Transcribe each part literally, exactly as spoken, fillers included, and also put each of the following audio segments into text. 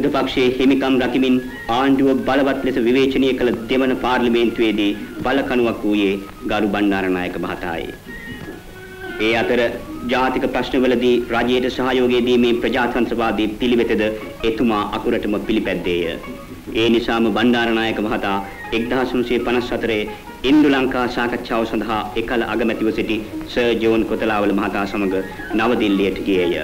විරුද්ධ පක්ෂයේ හිමිකම් රකිමින් ආණ්ඩුව බලවත් ලෙස විවේචනය කළ දෙවන පාර්ලිමේන්තුවේදී බලකණුවක් වූයේ ගරු බණ්ඩාරනායක මහතායි. ඒ අතර ජාතික ප්‍රශ්නවලදී රජයට සහයෝගය දීමේ ප්‍රජාතන්ත්‍රවාදී පිළිවෙතද එතුමා අකුරටම පිළිපැද්දේය. ඒ නිසාම බණ්ඩාරනායක මහතා එක්දාස් නවසිය පනස් හතරේ ඉන්දු ලංකා සාකච්ඡාව සඳහා එකල අගමැතිව සිටි සර් ජෝන් කොතලාවල මහතා සමග නවදිල්ලියට ගියේය.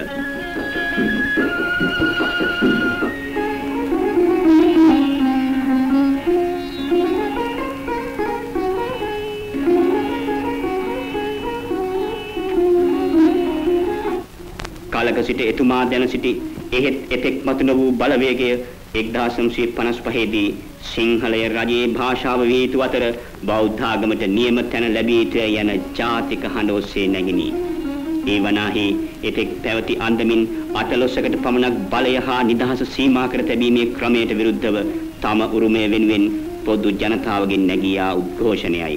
කාලක සිට එතුමා දැන සිටි එහෙත් එතෙක් මතු නො වූ බලවේගය එක්දාස් නවසිය පනස් පහේදී සිංහලය රජයේ භාෂාව විය යුතු අතර බෞද්ධ ආගමට නියම තැන ලැබිය යුතුය යන ජාතික හඬ ඔස්සේ නැගිනි. ඒ වනාහි එතෙක් පැවති අන්දමින් අතලොස්සකට පමණක් බලය හා නිදහස සීමා කර තැබීමේ ක්‍රමයට විරුද්ධව තම උරුමය වෙනුවෙන් පොදු ජනතාවගෙන් නැගී ආ උද්ඝෝෂණයයි.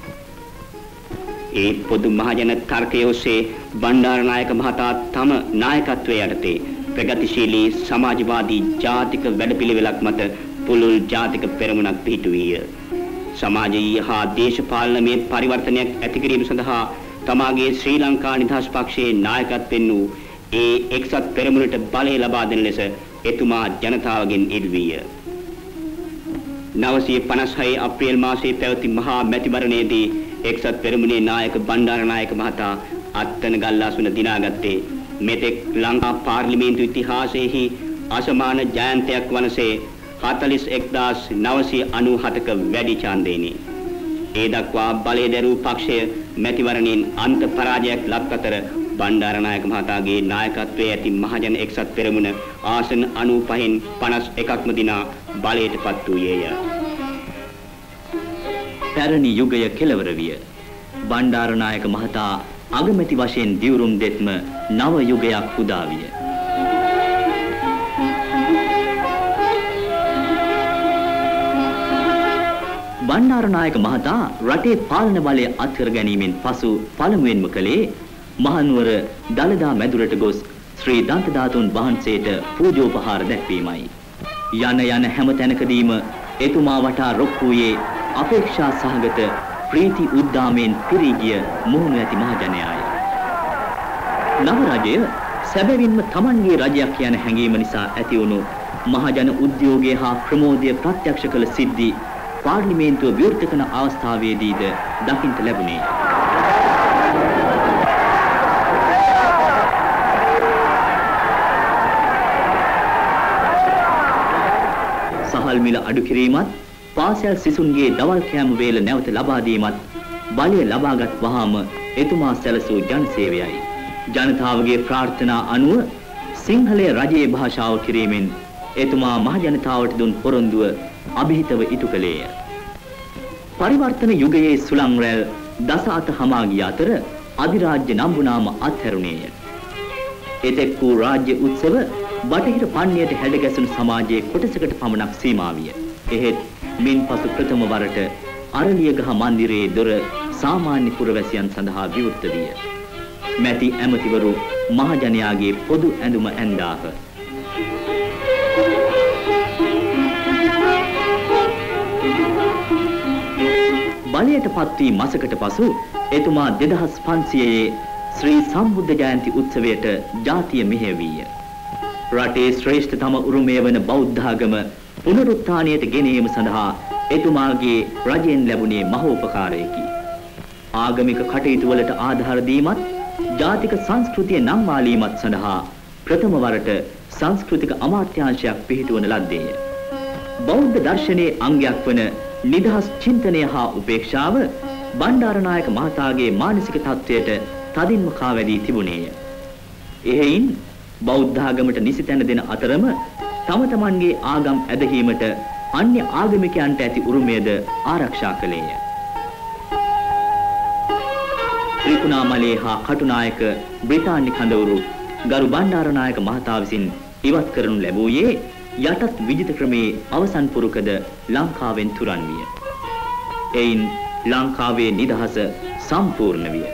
ඒ පොදු මහජන තර්කය ඔස්සේ බණ්ඩාරනායක මහතා තම නායකත්වයේ යටතේ ප්‍රගතිශීලී සමාජවාදී ජාතික වැඩපිළිවෙලක් මත පුළුල් ජාතික පෙරමුණක් පිහිටුවීය. සමාජීය හා දේශපාලනමය පරිවර්තනයක් ඇති කිරීම සඳහා තමාගේ ශ්‍රී ලංකා නිදහස් පක්ෂයේ නායකත්වයෙන් වූ ඒ එක්සත් පෙරමුණට බලය ලබා දෙන ලෙස එතුමා ජනතාවගෙන් ඉල්ලීය. නවසිය පනස් හය අප්‍රේල් මාසයේ පැවති මහා මැතිවරණයේදී එක්සත් පෙරමුණේ නායක බණ්ඩාරනායක මහතා අත්තන ගල්ලාසුන දිනාගත්තේ මෙතෙක් ලංකා පාර්ලිමේන්තු ඉතිහාසයේහි අසමාන ජයන්තයක් වනසේ හතළිස් එක්දාස් නවසිය අනූහතක වැඩි ඡන්දයෙනි. ඒ දක්වා බලය දැරූ පක්ෂය මැතිවරණයෙන් අන්ත පරාජයක් ලබ අතර බණ්ඩාරනායක මහතාගේ නායකත්වයේ ඇති මහජන එක්සත් පෙරමුණ ආසන අනූපහෙන් පනස් එකක්ම දිනා බලයට පත් වූයේය. පැරණි යුගය කෙලවර විය. බණ්ඩාරනායක මහතා අගමැති වශයෙන් දිවුරුම් දෙත්ම නව යුගයක් උදා විය. බණ්ඩාරනායක මහතා රටේ පාලන බලය අත්කර ගැනීමෙන් පසු පළමුවෙන්ම කළේ මහනුවර දළදා මැදුරට ගොස් ශ්‍රී දන්තධාතුන් වහන්සේට පූජෝපහාර දැක්වීමයි. යන යන හැම තැනකදීම එතුමා වටා රොක් වූයේ අපේක්ෂා සහගත ප්‍රීති උද්දාමයෙන් පිරී ගිය මුහුණු ඇති මහජනයාය. නව රජය සැබවින්ම තමන්ගේ රජයක් යන හැඟීම නිසා ඇති වුණු මහජන උද්‍යෝගය හා ප්‍රමෝදය ප්‍රත්‍යක්ෂ කළ සිද්ධි පාර්ලිමේන්තුව විවෘත කරන අවස්ථාවේදීද දකින්ට ලැබුණේ. සහල් මිල අඩු කිරීමත් පාසල් සිසුන්ගේ දවල් කෑම වේල නැවත ලබා දීමත් බලය ලබාගත් වහාම එතුමා සැලසූ ජන සේවයයි. ජනතාවගේ ප්‍රාර්ථනා අනුව සිංහලයේ රජයේ භාෂාව කිරීමෙන් එතුමා මහ ජනතාවට දුන් පොරොන්දුව අභිහිතව ඉටු කළේය. පරිවර්තන යුගයේ සුළං රැල් දස අත හමා ගිය අතර අධිරාජ්‍ය නම්බුනාම අත්හැරුණේය. එතෙක් වූ රාජ්‍ය උත්සව බටහිර පන්නියට හැඩගැසුණු සමාජයේ කොටසකට පමණක් සීමා විය. එහෙත් මින්පසු ප්‍රථම වරට අරලියගහ මන්දිරයේ දොර සාමාන්‍ය පුරවැසියන් සඳහා විවෘත විය. මැති ඇමතිවරු මහජනයාගේ පොදු ඇඳුම ඇන්දාහ. බලයට පත් වී මාසකට පසු එතුමා දෙදහස් පන්සියයේ ශ්‍රී සම්බුද්ධ ජයන්ති උත්සවයට ජාතිය මෙහෙයවීය. රටේ ශ්‍රේෂ්ඨතම උරුමය වන බෞද්ධ ආගම පුනරුත්ථානයට ගෙනීම සඳහා එතුමාගේ රජයෙන් ලැබුණේ මහෝපකාරයකි. ආගමික කටයුතු වලට ආධාර දීමත් ජාතික සංස්කෘතිය නම් මාලීමත් සඳහා ප්‍රථම වරට සංස්කෘතික අමාත්‍යාංශයක් පිහිටුවන ලද්දේය. බෞද්ධ දර්ශනයේ අංගයක් වන නිදහස් චින්තනය හා උපේක්ෂාව බණ්ඩාරනායක මහතාගේ මානසික තත්වයට තදින්ම කාවැදී තිබුණේය. එහෙයින් බෞද්ධ ආගමට නිසි තැන දෙන අතරම තම තමන්ගේ ආගම් ඇදහිීමට අන්‍ය ආගමිකයන්ට ඇති උරුමයද ආරක්ෂා කළේය. ත්‍රිකුණාමලේ හා කටුනායක බ්‍රිතාන්‍ය කඳවුරු ගරු බණ්ඩාරනායක මහතා විසින් ඉවත් කරනු ලැබුවේ යටත් විජිත ක්‍රමේ අවසන් පුරුකද ලංකාවෙන් තුරන් විය. එයින් ලංකාවේ නිදහස සම්පූර්ණ විය.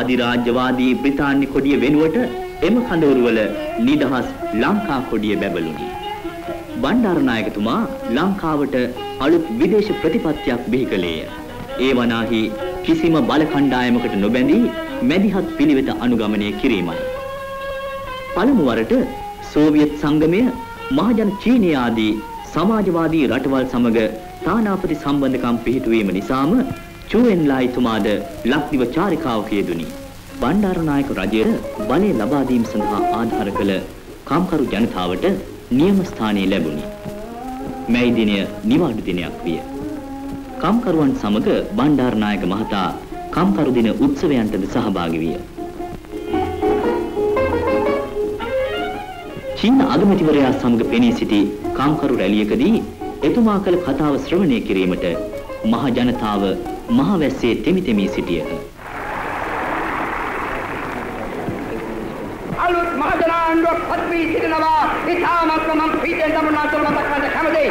අධිරාජ්‍යවාදී බ්‍රිතාන්‍ය කොඩිය වෙනුවට එම කඳවුරුවල නිදහස් ලංකා කොඩිය බැබළුණි. බණ්ඩාරනායකතුමා ලංකාවට අලුත් විදේශ ප්‍රතිපත්තියක් බිහි කළේය. ඒ වනාහි කිසිම බල කණ්ඩායමකට නොබැඳී මැදිහත් පිළිවෙත අනුගමනය කිරීමයි. පළමු වරට සෝවියට් සංගමය මහජන චීනය ආදී සමාජවාදී රටවල් සමග තානාපති සම්බන්ධකම් පිහිටුවීම නිසාම චූඑන්ලායිතුමාද ලක්දිව චාරිකාවක යෙදුණි. බණ්ඩාරනායක රජයට බලය ලබා දීම සඳහා ආධාර කළ කම්කරු ජනතාවට නියම ස්ථානය ලැබුණි. මැයි දිනය නිවාඩු දිනයක් විය. කම්කරුවන් සමග බණ්ඩාරනායක මහතා කම්කරු දින උත්සවයන්ටද සහභාගී විය. චීන අගමැතිවරයා සමග පෙනී සිටි කම්කරු රැළියකදී එතුමා කළ කතාව ශ්‍රවණය කිරීමට මහ ජනතාව මහ වැස්සේ තෙමි තෙමි සිටියහ. අලුත් මහ ජනාණ්ඩුවක් පත් වී සිටිනවා. ඉතාමත්ම මම පිටෙන් තමුන්නාතුල මතක් කරන්න කැමතියි.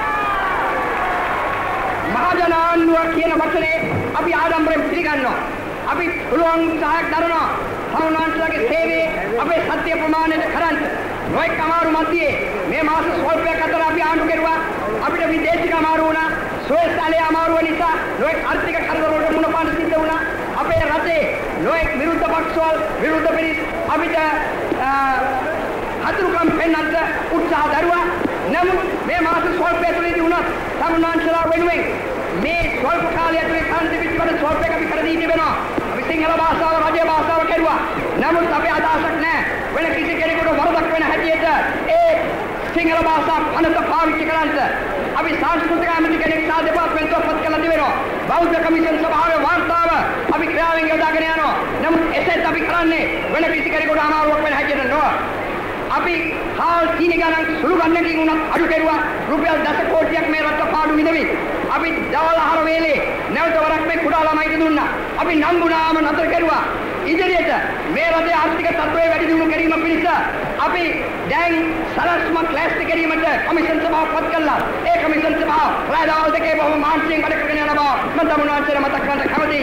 මහ ජනාණ්ඩුව කියන වචනේ අපි ආඩම්බරෙන් පිළිගන්නවා. අපි පුළුවන් උත්සාහයක් දරනවා. තමුන්නාන්සලාගේ සේවයේ අපේ සත්‍ය ප්‍රමාණයට කරන්න. නොඑක අමාරු මැදියේ මේ මාස ස්වල්පයක් අතර අපි ආණ්ඩු කෙරුවා. අපිට විදේශික අමාරු වුණා. සෝයස්තාලේ අමාරුව නිසා නොඑක ආර්ථික කරදර වලට මුහුණ පාන්න සිද්ධ වුණා. අපේ රටේ නොඑක විරුද්ධ පක්ෂවල විරුද්ධ පිරිස් අපිට හතුරුකම් පෙන්වන්න උත්සාහ දරුවා. නමුත් මේ මාස ස්වල්පය තුළදී වුණත් තමුන්නාන්සලා වෙනුවෙන් මේ ස්වල්ප කාලය තුළ කාන්ති පිටිවල ස්වල්පයක් අපි කර දී තිබෙනවා. අපි සිංහල භාෂාව රජයේ භාෂාව කෙරුවා. නමුත් අපේ අදහසක් නැහැ. වෙන කිසි කෙනෙකුට වරදක් වෙන හැටියට ඒ සිංහල භාෂාව අනත පාවිච්චි කරන්න. අපි සංස්කෘතික ඇමති කෙනෙක් සහ දෙපාර්තමේන්තුවක් පත් කළා තිබෙනවා. බෞද්ධ කමිෂන් සභාවේ වාර්තාව අපි ක්‍රියාවෙන් යොදාගෙන යනවා. නමුත් එසේත් අපි කරන්නේ වෙන කිසි කෙනෙකුට අමාරුවක් වෙන හැටියට නොව. අපි හාල් කීනි ගණන් සුළු ගණනකින් උනත් අඩු කෙරුවා. රුපියල් දස කෝටියක් මේ රට පාඩු විඳවි. අපි දවල් ආහාර වේලේ නැවත වරක් මේ කුඩා ළමයිට දුන්නා. අපි නම්බුනාම නතර කෙරුවා. ඉදිරියට මේ රටේ ආර්ථික තත්ත්වය වැඩි දියුණු කිරීම පිණිස අපි දැන් සලස්මක් ලෑස්ති කිරීමට කමිෂන් සභාවක් පත් කළා. ඒ කමිෂන් සභාව රාජාවල් දෙකේ බොහොම මානසිකව වැඩ කරගෙන යන බව මම තමුන්වහන්සේට මතක් කරන්න කැමතියි.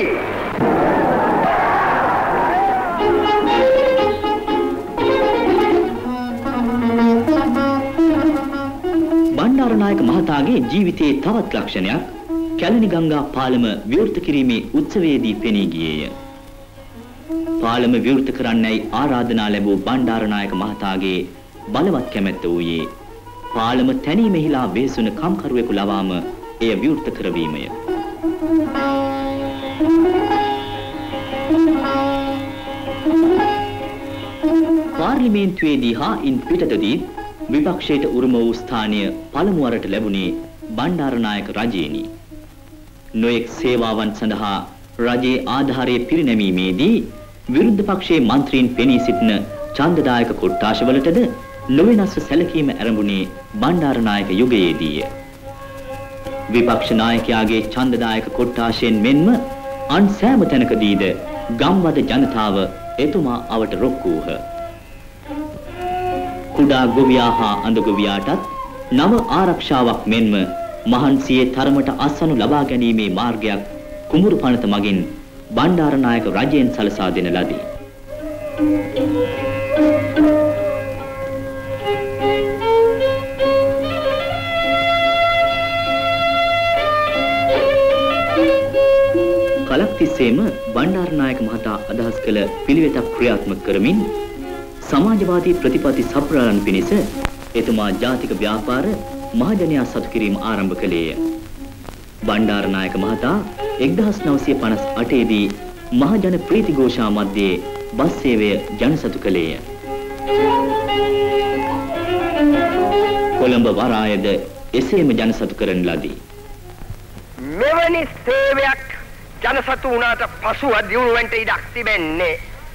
බණ්ඩාරනායක මහතාගේ ජීවිතයේ තවත් ලක්ෂණයක් කැලණි ගංගා පාලම විවෘත කිරීමේ උත්සවයේදී පෙනී ගියේය. පාලම විවෘත කරන්නයි ආරාධනා ලැබූ බණ්ඩාරනායක මහතාගේ බලවත් කැමැත්ත වූයේ පාලම තැනීමෙහිලා වෙසුන කම්කරුවෙකු ලවාම එය විවෘත කරවීමය. පාර්ලිමේන්තුවේදී හා ඉන් පිටතදී විපක්ෂයට උරුම වූ ස්ථානය පළමු වරට ලැබුණේ බණ්ඩාරනායක රජයෙනි. නොඑක් සේවාවන් සඳහා රජයේ ආධාරය පිරිනැමීමේදී විරුද්ධ පක්ෂයේ මන්ත්‍රීන් පෙනී සිටින ඡන්දදායක කොට්ටාශවලටද නොවෙනස්ව සැලකීම ආරම්භුනේ බණ්ඩාරනායක යුගයේදීය. විපක්ෂ නායකයාගේ ඡන්දදායක කොට්ටාශයෙන් මෙන්ම අන් සෑම තැනකදීද ගම්වද ජනතාව එතුමා අවට රොක් වූහ. කුඩා ගොවියා හා අඳ ගොවියාටත් නව ආරක්ෂාවක් මෙන්ම මහන්සියේ තරමට අස්වනු ලබා ගැනීමේ මාර්ගයක් කුඹුරු පනත මගින් බණ්ඩාරනායක රජයෙන් සලසා දෙන ලදී. කලක් තිස්සේම බණ්ඩාරනායක මහතා අදහස් කළ පිළිවෙතක් ක්‍රියාත්මක කරමින් සමාජවාදී ප්‍රතිපත්ති සපුරාලන් පිණිස එතුමා ජාතික ව්‍යාපාර මහජනයා සතු කිරීම ආරම්භ කළේය. බණ්ඩාරනායක මහතා එක්දහස් නවසිය පනස් අටේ දී මහජන ප්‍රීති ഘോഷා මැද්දේ බස් සේවය ජනසතු කළේය. කොළඹ වරායද එසේම ජනසතු කරන ලදී. මෙවැනි සේවයක් ජනසතු වුණාට පසුව දියුණුවෙන්ට ඉඩක් තිබෙන්නේ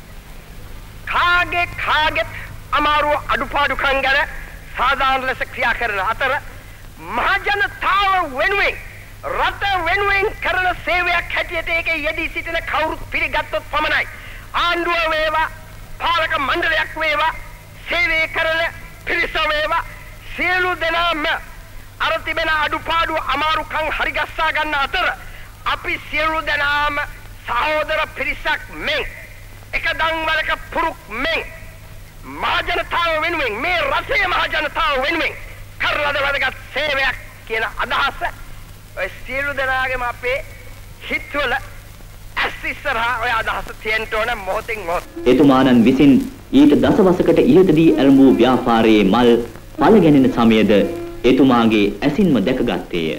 කාගේ කාගෙත් අමාරුව අඩුපාඩුකම් ගැන සාධාරණ ලෙස ක්‍රියා කරන අතර මහජනතාව වෙනුවෙන් රට වෙනුවෙන් කරන සේවයක් හැටියට ඒකේ යෙදී සිටින කවුරුත් පිළිගත්තොත් පමණයි. ආණ්ඩුව වේවා පාලක මණ්ඩලයක් වේවා සේවය කරන පිරිස වේවා සියලු දෙනාම අර තිබෙන අඩුපාඩු අමාරුකම් හරිගස්සා ගන්න අතර අපි සියලු දෙනාම සහෝදර පිරිසක් මෙන් එක දන්වලක පුරුක් මෙන් මහ ජනතාව වෙනුවෙන් මේ රටේ මහ ජනතාව වෙනුවෙන් කරලද වැදගත් සේවයක් කියන අදහස ඔය සියලු දෙනාගේම අපේ හිතවල ඇස් ඉස්සරහා ඔය අදහස තියෙන්න ඕන මොහොතින් මොහොත. එතුමාණන් විසින් ඊට දසවසකට ඉහතදී ඇරඹූ ව්‍යාපාරයේ මල් පළ ගැනෙන සමයද එතුමාගේ ඇසින්ම දැකගත්තේය.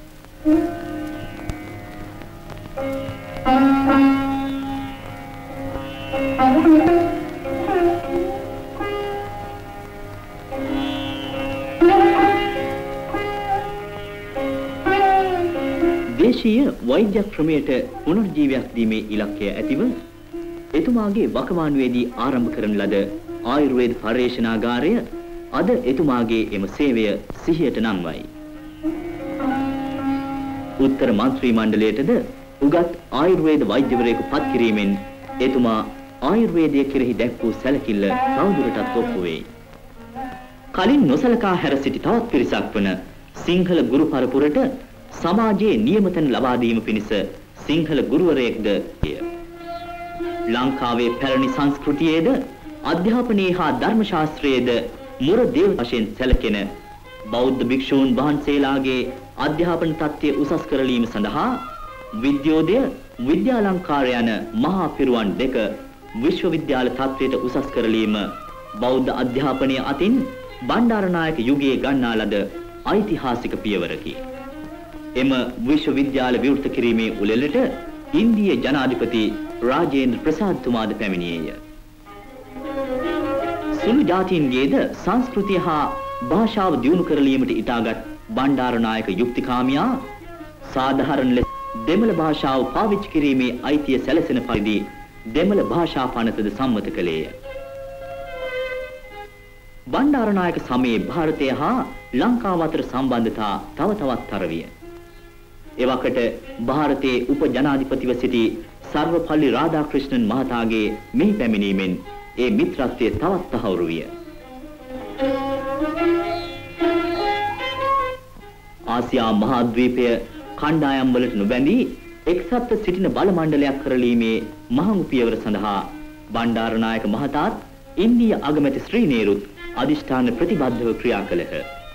දේශීය වෛද්‍ය ක්‍රමයට පුනර්ජීවයක් දීමේ ඉලක්කය ඇතිව එතුමාගේ වකවානුවේදී ආරම්භ කරන ලද ආයුර්වේද පර්යේෂණාගාරය අද එතුමාගේ එම සේවය සිහියට නංවයි. උත්තර මන්ත්‍රී මණ්ඩලයටද උගත් ආයුර්වේද වෛද්‍යවරයෙකු පත් කිරීමෙන් එතුමා ආයුර්වේදය කෙරෙහි දැක් වූ සැලකිල්ල තවදුරටත් ඔප්පු වෙයි. කලින් නොසලකා හැර සිටි තවත් පිරිසක් වන සිංහල ගුරු පරපුරට සමාජයේ නියමතන ලබා දීම පිණිස සිංහල ගුරුවරයෙක්ද විය. ලංකාවේ පැරණි සංස්කෘතියේද අධ්‍යාපනයේ හා ධර්ම ශාස්ත්‍රයේද මුර දේව වශයෙන් සැලකෙන බෞද්ධ භික්ෂූන් වහන්සේලාගේ අධ්‍යාපන තත්ත්වය උසස් කරලීම සඳහා විද්‍යෝදය විද්‍යාලංකාර යන මහා පිරුවන් දෙක විශ්වවිද්‍යාල තත්ත්වයට උසස් කරලීම බෞද්ධ අධ්‍යාපනය අතින් බණ්ඩාරනායක යුගයේ ගන්නා ලද ඓතිහාසික පියවරකි. එම විශ්වවිද්‍යාල විවෘත කිරීමේ උළෙලට ඉන්දීය ජනාධිපති රාජේන්ද්‍ර ප්‍රසාද් තුමාද පැමිණියේය. සුළු ජාතීන්ගේද සංස්කෘතිය හා භාෂාව දියුණු කරලීමට ඉතාගත් බණ්ඩාරනායක යුක්තිකාමියා සාධාරණ ලෙස දෙමළ භාෂාව පාවිච්චි කිරීමේ අයිතිය සැලසෙන පරිදි දෙමළ භාෂා පනතද සම්මත කළේය. බණ්ඩාරනායක සමයේ ಭಾರತය හා ලංකාව අතර සම්බන්ධතා තව තවත් තර විය. එවකට ಭಾರತයේ උප ජනාධිපතිව සිටි සර්වපල්ලි රාධාක්‍රිෂ්ණන් මහතාගේ මෙහි පැමිණීමෙන් ඒ මිත්‍රත්වය තවත් තහවුරු විය. ආසියා මහද්වීපය කණ්ඩායම් වලට නොබැඳී එක්සත්ව සිටින බල මණ්ඩලයක් කරලීමේ මහඟු පියවර සඳහා බණ්ඩාරනායක මහතාත් ඉන්දීය අගමැති ශ්‍රීනේරුත් අධිෂ්ඨාන ප්‍රතිබද්ධව ක්‍රියා කළහ.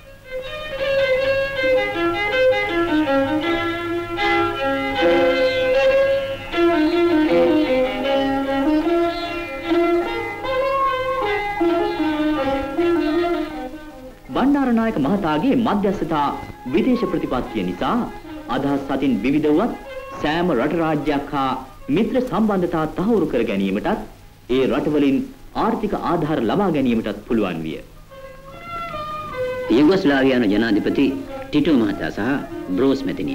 බණ්ඩාරනායක මහතාගේ මධ්‍යස්ථතා විදේශ ප්‍රතිපත්තිය නිසා අදහස් අතින් විවිධවත් සෑම රට රාජ්‍යයක් හා මිත්‍ර සම්බන්ධතා තහවුරු කර ගැනීමටත් ඒ රටවලින් ආර්ථික ආධාර ලබා ගැනීමටත් පුළුවන් විය. යුගොස්ලාවියානු ජනාධිපති ටිටෝ මහතා සහ බ්‍රෝස් මැතිනිය.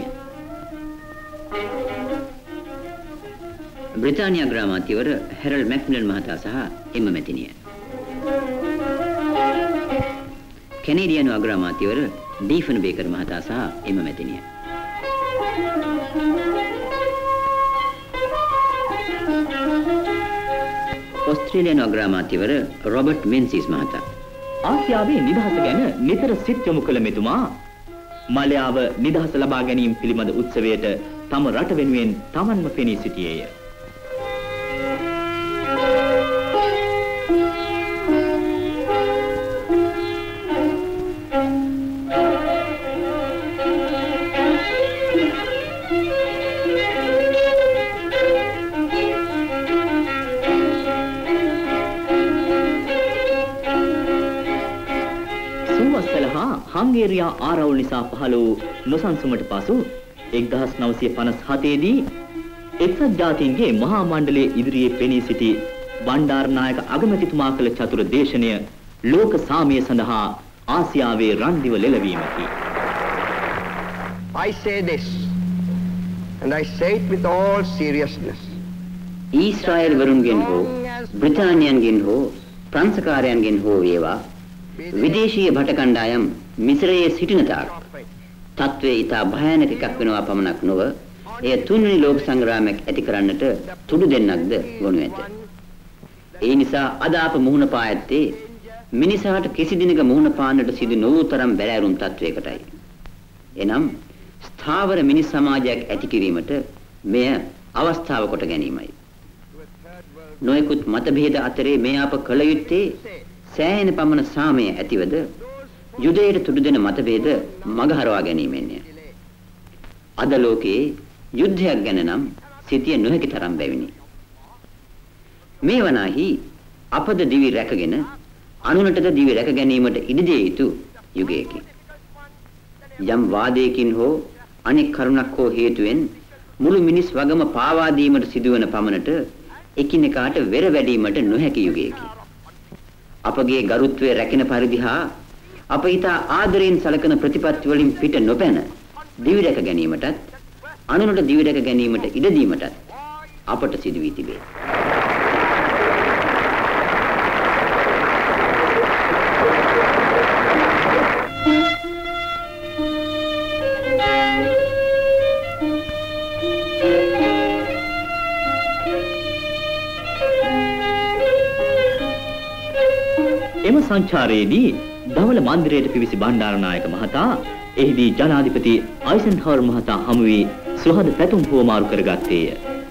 බ්‍රිතාන්‍ය අග්‍රාමාත්‍යවර හැරල්ඩ් මැක්මිලන් මහතා සහ එම මැතිනිය. කැනේඩියානු අග්‍රාමාත්‍යවර ඩීෆන් බේකර් මහතා සහ එම මැතිනිය. ඔස්ට්‍රේලියානු අග්‍රාමාත්‍යවර රොබර්ට් මෙන්සිස් මහතා. ආසියාවේ නිදහස ගැන නිතර සිත් යොමු කළ මෙතුමා මලයාව නිදහස ලබා ගැනීම පිළිබඳ උත්සවයට තම රට වෙනුවෙන් තමන්ම පෙනී සිටියේය. හංගේරියා ආරවුල් නිසා පහළ වූ නොසන්සුමට පසු එක්දහස් නවසිය පනස් හතේ දී එක්සත් ජාතීන්ගේ මහා මණ්ඩලයේ ඉදිරියේ පෙනී සිටි බණ්ඩාරනායක අගමැතිතුමා කළ චතුර දේශනය ලෝක සාමය සඳහා ආසියාවේ රන්දිව ලෙලවීමකි. I say this and I say it with all seriousness. Israel වරුන්ගෙන් හෝ බ්‍රිතාන්‍යයන්ගෙන් හෝ ප්‍රංසකාරයන්ගෙන් හෝ වේවා විදේශීය භට කණ්ඩායම් මිශ්‍රයේ සිටින තාක් තත්ත්වයේ ඉතා භයානක එකක් වෙනවා පමණක් නොව එය තුන්වෙනි ලෝක සංග්‍රාමයක් ඇති කරන්නට තුඩු දෙන්නක්ද වනු ඇත. ඒ නිසා අද අප මුහුණ පා ඇත්තේ මිනිසාට කිසි දිනක මුහුණ පාන්නට සිදු නොවූ තරම් බැලෑරුම් තත්වයකටයි. එනම් ස්ථාවර මිනිස් සමාජයක් ඇති කිරීමට මෙය අවස්ථාව කොට ගැනීමයි. නොයෙකුත් මතභේද අතරේ මේ අප කළ යුත්තේ සෑහෙන පමණ සාමය ඇතිවද යුදයට තුඩු දෙන මතභේද මගහරවා ගැනීමෙන්ය. අද ලෝකයේ යුද්ධයක් ගැන නම් සිටිය නොහැකි තරම් බැවිනි. මේ වනාහි අපද දිවි රැකගෙන අනුනටද දිවි රැක ගැනීමට ඉඩ දිය යුතු යුගයකි. යම් වාදයකින් හෝ අනෙක් කරුණක් හෝ හේතුවෙන් මුළු මිනිස් වගම පාවා දීමට සිදුවන පමණට එකිනෙකාට වෙර වැඩීමට නොහැකි යුගයකි. අපගේ ගරුත්වය රැකෙන පරිදි හා අප ඊට ආදරයෙන් සලකන ප්‍රතිපත්ති වලින් පිට නොපැන දිවි රැක ගැනීමටත් අනුනට දිවි රැක ගැනීමට ඉඩ දීමටත් අපට සිදු වී තිබේ. එම සංචාරයේදී ධවල මන්දිරයට පිවිසි බණ්ඩාරනායක මහතා එහිදී ජනාධිපති අයිසන්හවර් මහතා හමු වී සුහද පැතුම් හුවමාරු කරගත්තේය.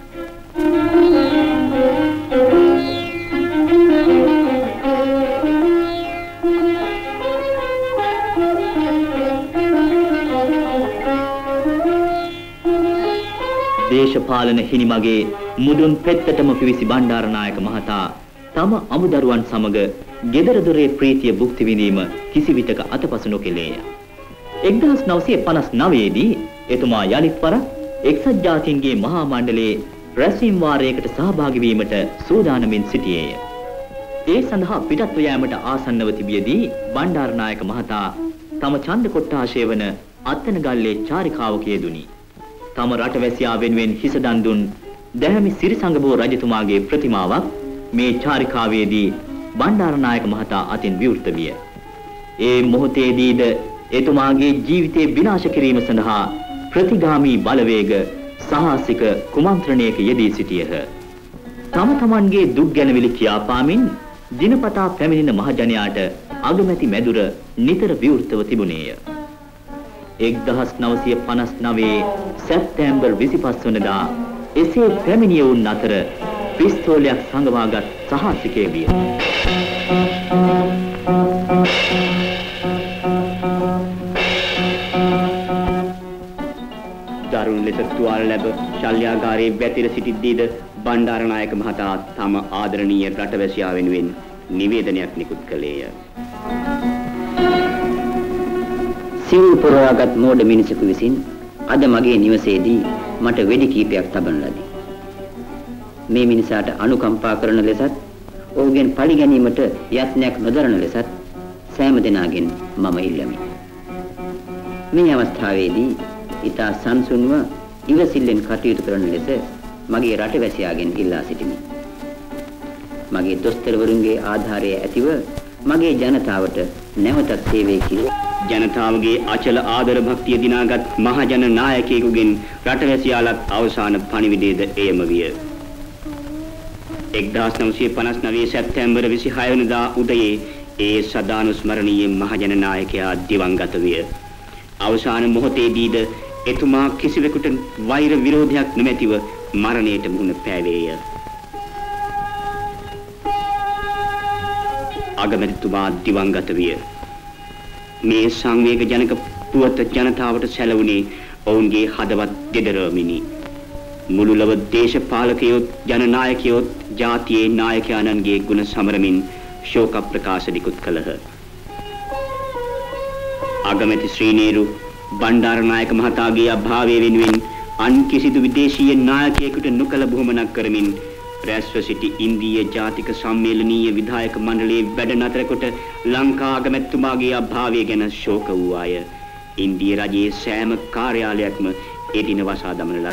දේශපාලන හිණිමගේ මුදුන් පෙත්තටම පිවිසි බණ්ඩාරනායක මහතා තම අමුදරුවන් සමග ගෙදර දොරේ ප්‍රීතිය භුක්ති විඳීම කිසිවිටක අතපසු නොකෙලේය. එක්දහස් නවසිය පනස් නවයේ දී එතුමා යලිත් වරක් එක්සත් ජාතීන්ගේ මහා මණ්ඩලයේ රැස්වීම් වාරයකට සහභාගී වීමට සූදානමින් සිටියේය. ඒ සඳහා පිටත්ව යාමට ආසන්නව තිබියදී බණ්ඩාරනායක මහතා තම ඡන්ද කොට්ටාශය වන අත්තනගල්ලේ චාරිකාවක යෙදුණි. තම රටවැසියා වෙනුවෙන් හිස දන් දුන් දැහැමි සිරිසංගබෝ රජතුමාගේ ප්‍රතිමාවක් මේ චාරිකාවේදී බණ්ඩාරනායක මහතා අතින් විවෘත විය. ඒ මොහොතේදීද එතුමාගේ ජීවිතේ විනාශ කිරීම සඳහා ප්‍රතිගාමී බලවේග සාහසික කුමන්ත්‍රණයක යෙදී සිටියහ. තම තමන්ගේ දුක් ගැනවිලි කියාපාමින් දිනපතා පැමිණෙන මහජනයාට අගමැති මැදුර නිතර විවෘතව තිබුණේය. එක්දහස් නවසිය පනස් නවයේ සැප්තැම්බර් විසිපස් වනදා එසේ පැමිණියවුන් අතර පිස්තෝලයක් සංගවාගත් සාහසිකයෙක් විය. දරුණු ලෙස තුවාල ලැබ ශල්‍යාගාරයේ වැතිර සිටිද්දීද බණ්ඩාරනායක මහතා තම ආදරණීය රටවැසියා වෙනුවෙන් නිවේදනයක් නිකුත් කළේය. සිව් පුරවාගත් මෝඩ මිනිසෙකු විසින් අද මගේ නිවසේදී මට වෙඩි කීපයක් තබන ලදී. මේ මිනිසාට අනුකම්පා කරන ලෙසත් ඔහුගෙන් පරි ගැනීමට යත්නයක් නොදරන ලෙසත් සෑම දෙනාගෙන් මම ඉල්ලමි. මේ අවස්ථාවේදී ඊතා සංසුන්ව ඉවසිල්ලෙන් කටයුතු කරන ලෙස මගේ රටවැසියාගෙන් ඉල්ලා සිටිමි. මගේ දොස්තරවරුන්ගේ ආධාරය ඇතිව මගේ ජනතාවට නැවතත් සේවය කිරීම ජනතාවගේ අචල ආදර භක්තිය දිනාගත් මහජන නායකයෙකුගෙන් රටවැසියාලත් අවසාන පණිවිඩයද එයම විය. එක්දහස් නවසිය පනස් නවයේ සැප්තැම්බර් විසිහය වෙනිදා උදයේ ඒ සදානුස්මරණීය මහජන නායකයා දිවංගත විය. අවසාන මොහොතේදීද එතුමා කිසිවෙකුට වෛර විරෝධයක් නොමැතිව මරණයට මුහුණ පෑවේය. අගමැතිතුමා දිවංගත විය. මේ සංවේග ජනක පුවත ජනතාවට සැලවුණේ ඔවුන්ගේ හදවත් දෙදරමිනි. මුළු ලව දේශපාලකයොත් ජනනායකයොත් ජාතියේ නායකයන්ගේ ගුණ සමරමින් ශෝක ප්‍රකාශ නිකුත් කළහ. අගමැති ශ්‍රීනේරු බණ්ඩාරනායක මහතාගේ අභාවය වෙනුවෙන් අන් කිසිදු විදේශීය නායකයෙකුට නොකළ බුහුමනක් කරමින් රැස්ව සිටි ඉන්දීය ජාතික සම්මේලනීය විධායක මණ්ඩලයේ වැඩ නතර කොට ලංකා අගමැතිතුමාගේ අභාවය ගැන ශෝක වූ අය ඉන්දීය රජයේ සෑම කාර්යාලයක්ම ඒ දින වසා දමන